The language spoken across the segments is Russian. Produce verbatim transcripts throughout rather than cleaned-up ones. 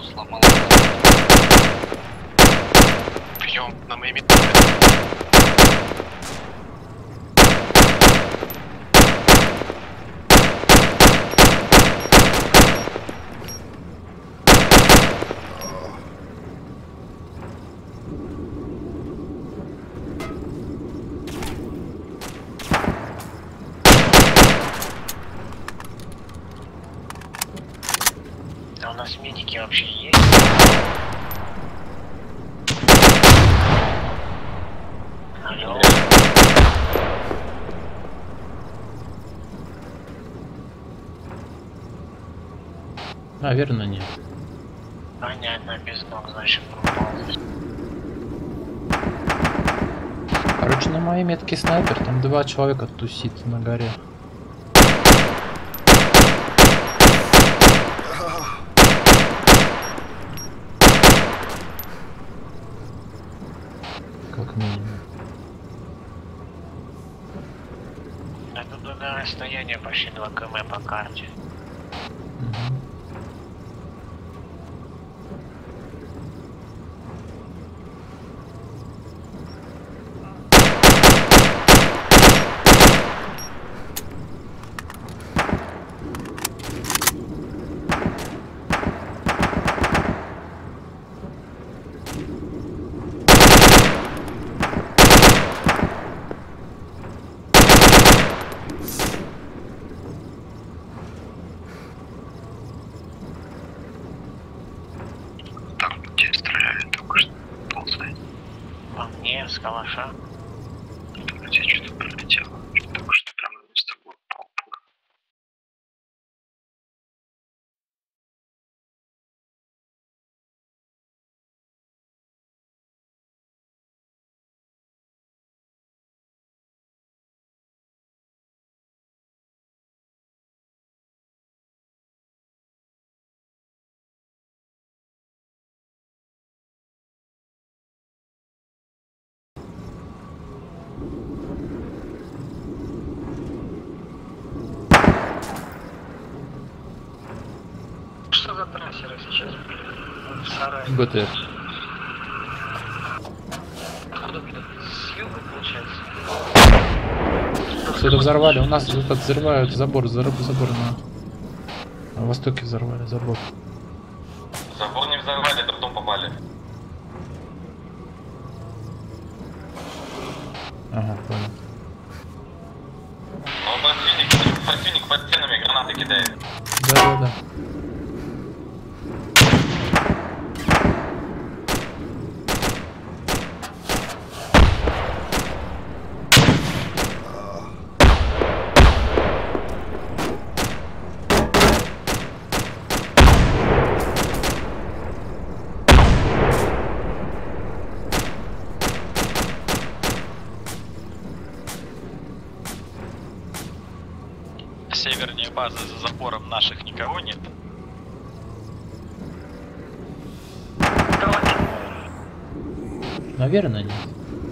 сломал. Прием на моей металле. А у нас медики вообще есть? Алло? Наверное, нет. Понятно, без ног, значит, пропал. Короче, на моей метке снайпер, там два человека тусит на горе. Как минимум. Это туда расстояние почти два километра по карте. Угу. Там где стреляли только что ползай. По мне, с калаша. Вроде что-то пролетело. Только что прямо с тобой пол. Что за трассеры сейчас были? В сарае. БТР. Откуда, блядь? С юга, получается? Что-то взорвали. У нас тут взрывают забор, забор, забор на... на востоке взорвали забор. Забор не взорвали, это в дом попали. Ага, понял. Но противник, противник под стенами гранаты кидает. Да-да-да. Севернее базы за забором наших никого нет. Наверное, нет.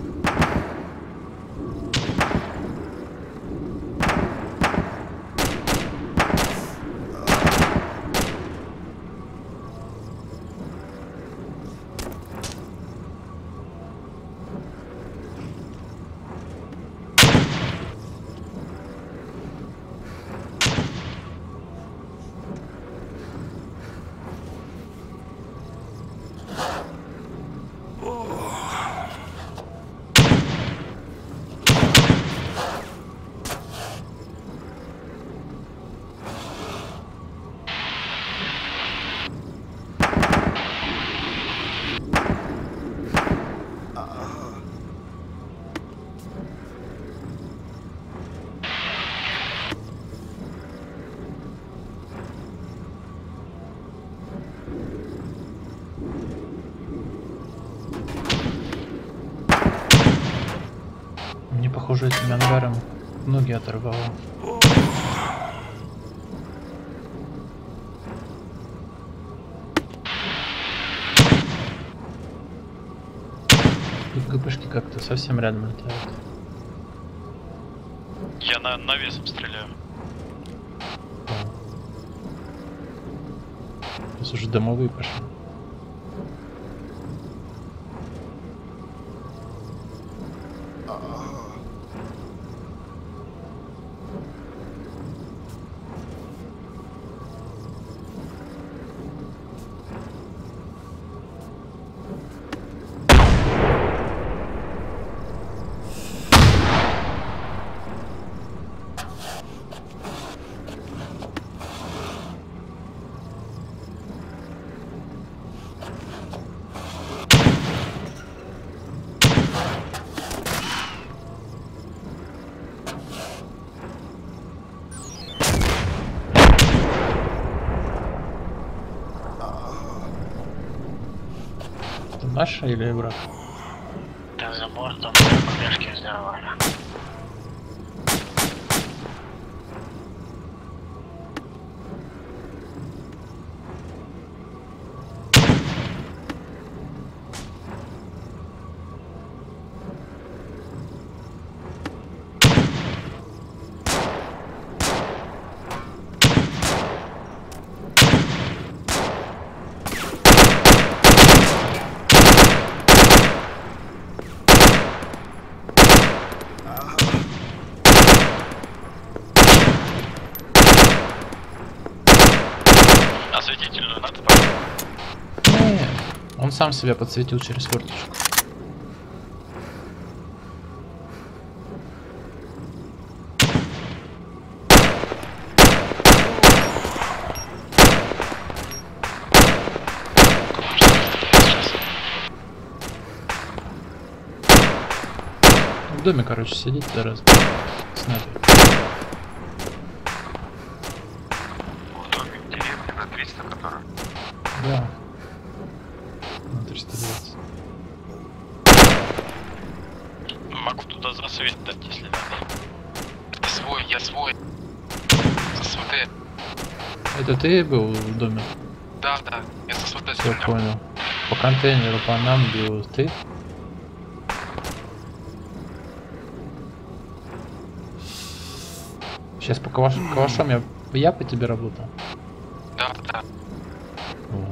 Мне похоже, этим ангаром ноги оторвало. Тут ГПшки как-то совсем рядом летают. Я на навесом стреляю. Сейчас уже домовые пошли. Наша или враг? Там за бортом побежки взорвали. Осветительную надо поставить. Нет, он сам себя подсветил через форточку. В доме, короче, сидит зараз. Снайпер. В доме в деревне на триста, который. Да. На триста двадцать. Могу туда засвет дать, если надо. Я свой, я свой. Со СВТ. Это ты был в доме? Да, да, я со СВТ Все стрелял. понял. По контейнеру, по нам бил ты? Сейчас по калаш... калашом я... я по тебе работал. Да, да. О.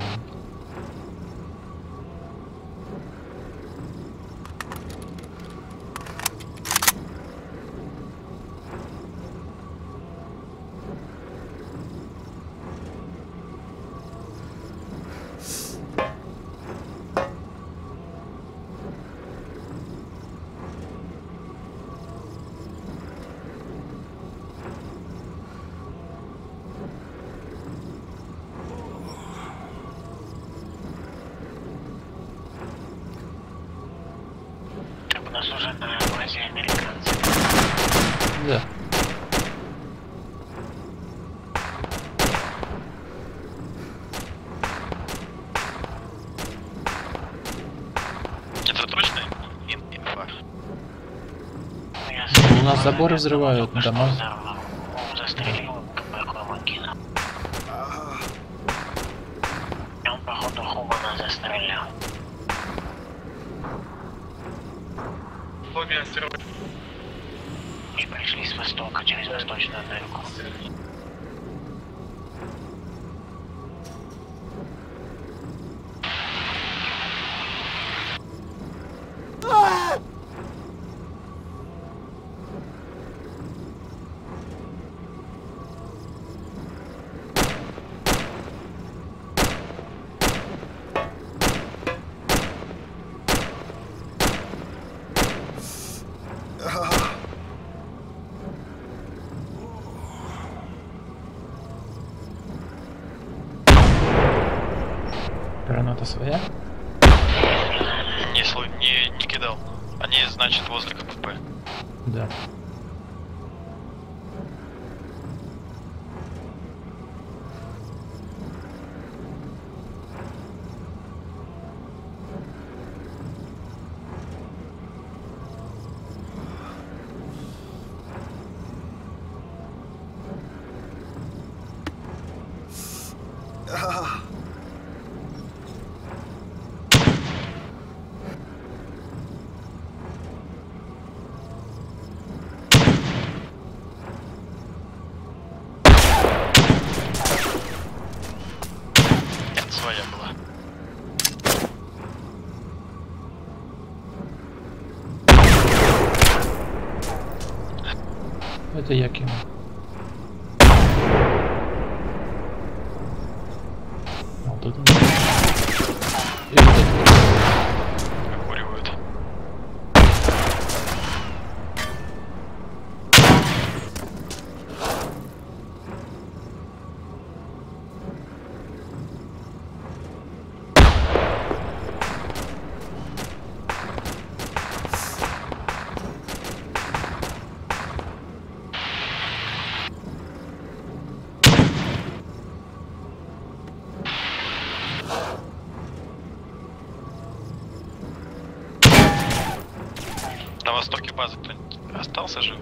Так у нас уже на базе американцы. Да. Это точно ин- инфа? Ну, я Ну, у нас заборы взрывают, только что дома. взорвал. Он застрелил КП кинул. И он, походу, Хумана застрелил. И пришли с востока через восточную дырку. Граната своя? Не, слу- не, не кидал. Они, значит, возле КПП. Да. Нет, своя была. Это я кину. Вот это. И вот это. Выкуривают. На востоке базы кто-нибудь остался жив?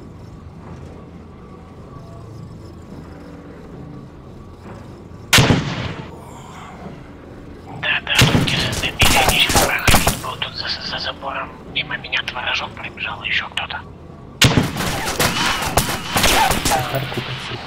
Да, да, тут где-то Миленич проходить был, тут за, за забором мимо меня творожок пробежал, еще кто-то. Харку подсыпь.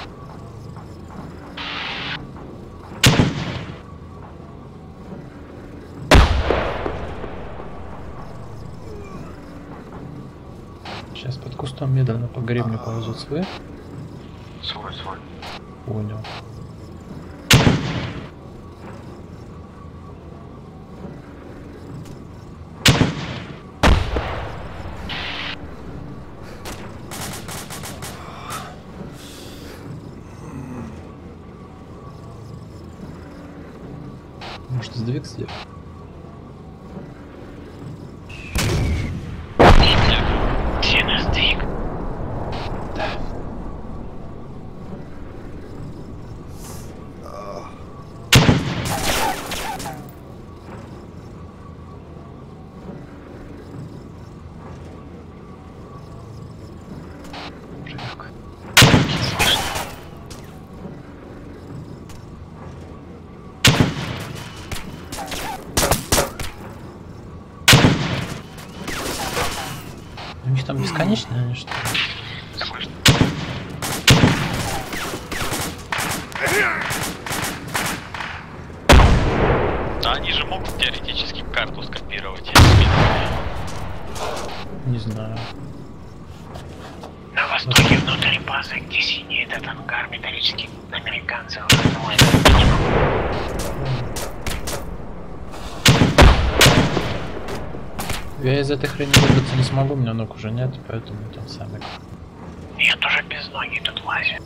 Сейчас под кустом медленно по гребню повезут свой. Свой, свой. Понял. Может, сдвиг сделать? Сильно сдвиг. Да. Живёк. У них там бесконечно, они что ли? Слышно. Да они же могут теоретически карту скопировать. Не знаю. На востоке внутри базы, где синий этот ангар металлический, американцы уже думают, это не могу. Я из этой хрени выбраться не смогу, у меня ног уже нет, поэтому там сами. Я тоже без ноги тут лазю.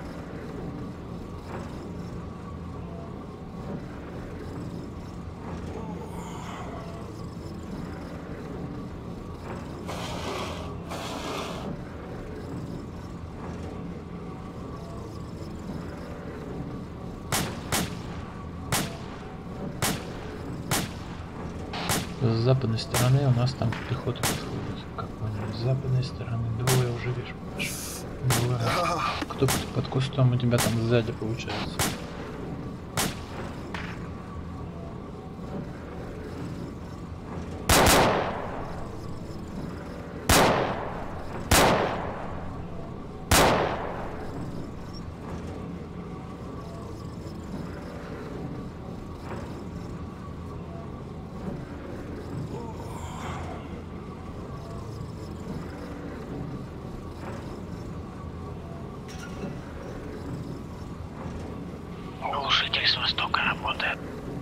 С западной стороны у нас там пехота подходит. Как понял, с западной стороны двое уже вижу. Двое. Кто под, под кустом у тебя там сзади получается? Глушитель с востока работает.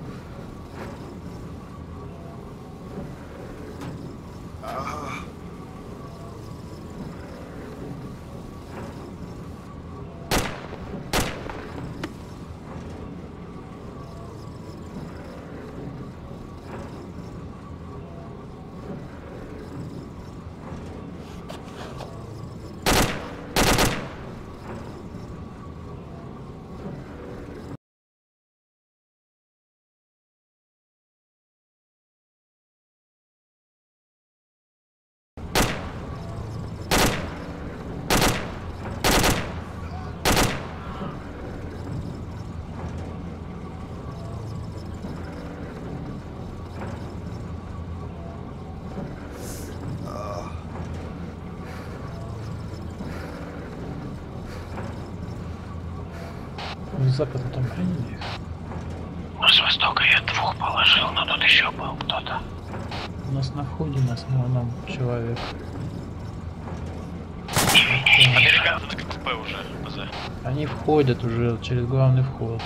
С запада там приняли их. Ну, с востока я двух положил, но тут еще был кто-то. У нас на входе на основном человек. Американцы на КПП уже, БЗ. Они входят уже через главный вход.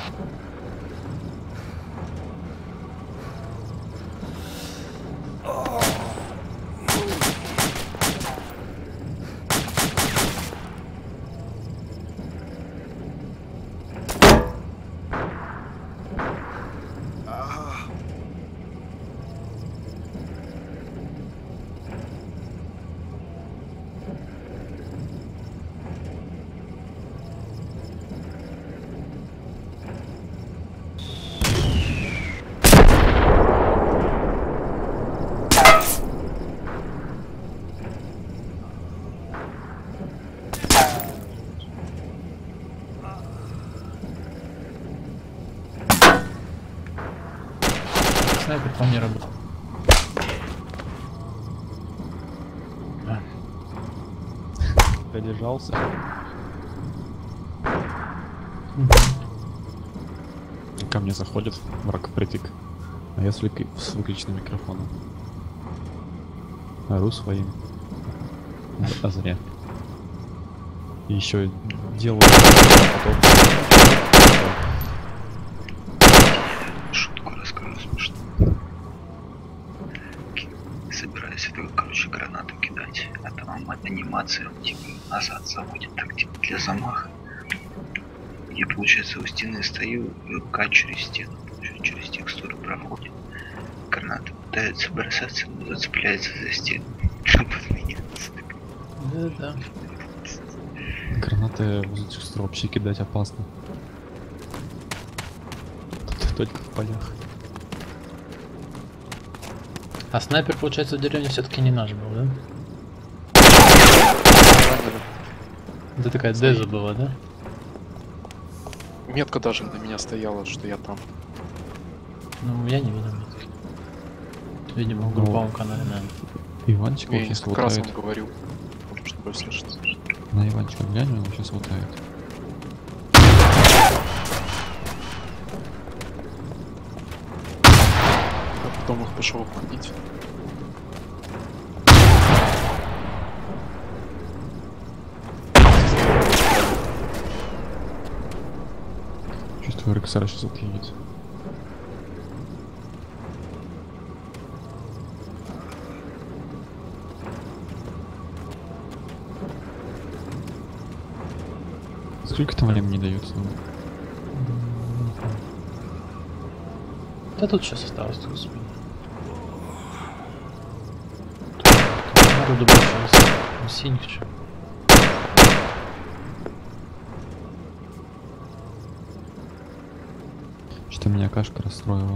снайпер по мне работает. А. Придержался. Ко мне заходит враг впритык. А я с, вык... с выключенным микрофоном. Ору своим. А зря. И еще делаю потом. Шутку расскажу смешно. Собираюсь это, короче, гранату кидать, а там анимация, типа, назад заводит, так, типа, для замаха. Я, получается, у стены стою, и рука через стену, получается, через текстуру проходит. Граната пытается бросаться, но зацепляется за стену. Под меня. Да-да. Гранаты возле текстур вообще кидать опасно. Тут только в полях. А снайпер, получается, в деревне все-таки не наш был, да? Это такая деза была, да? Метка даже на меня стояла, что я там. Ну, я не видел метки. Видимо, в групповом канале, наверное. Иванчик Я его сейчас несколько раз вам лутает. говорю, чтобы слышать. На Иванчика глянь, он его сейчас лутает. Я потом их пошел обходить. Чувствую, Рексара сейчас отъедет. Сколько там времени дается? Да тут сейчас осталось, господи. Народу больше у синих что. Что меня кашка расстроила.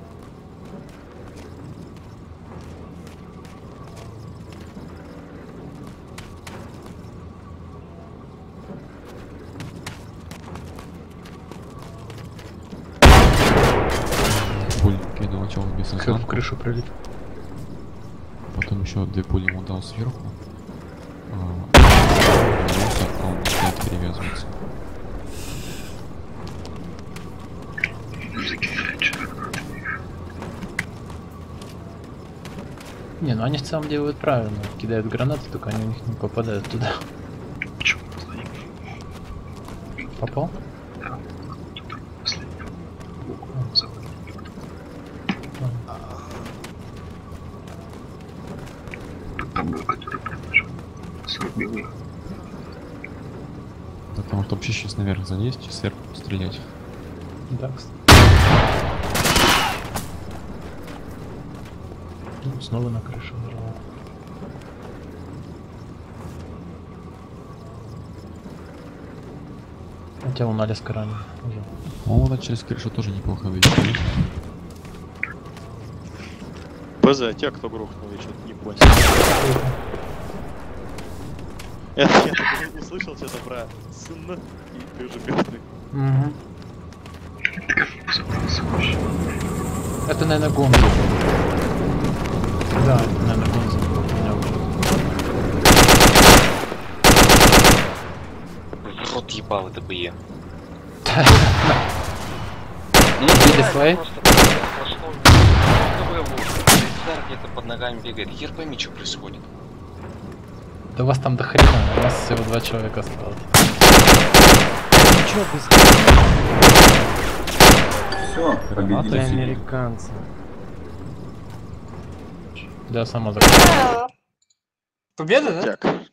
Пуль кинул чел без Как в изнанку. крышу пролетел. Потом еще две пули ему дал сверху. А, вернулся, а он начинает перевязываться. Закидает что-то гранатами. Не, ну они в целом делают правильно. Кидают гранаты, только они у них не попадают туда. Почему за ним? Попал? Да, кто-то там последний. Забыл. Под тобой, который предложил. Срубил их. Потому что вообще сейчас наверх залезть и сверху стрелять. Да, кстати. Ну, снова на крышу взорвал. Хотя он Алиска ранен уже. О, вот через крышу тоже неплохо выйти. ПЗ, а тебя кто грохнул, я что-то не понял. Это я так услышал что-то про сын, и ты уже мертвый. Угу. Ты как забрался вообще? Это, наверное, Гонза. Да, это, наверное, Гонза. Меня убил. Рот ебал это БЕ. Ну, Видели свои? Где-то под ногами бегает. Хер пойми, что происходит. Да у вас там до хрена, у нас всего два человека осталось. Ничего без Все, победили. американцы. Да, сама закрыла. Победа, да? Так.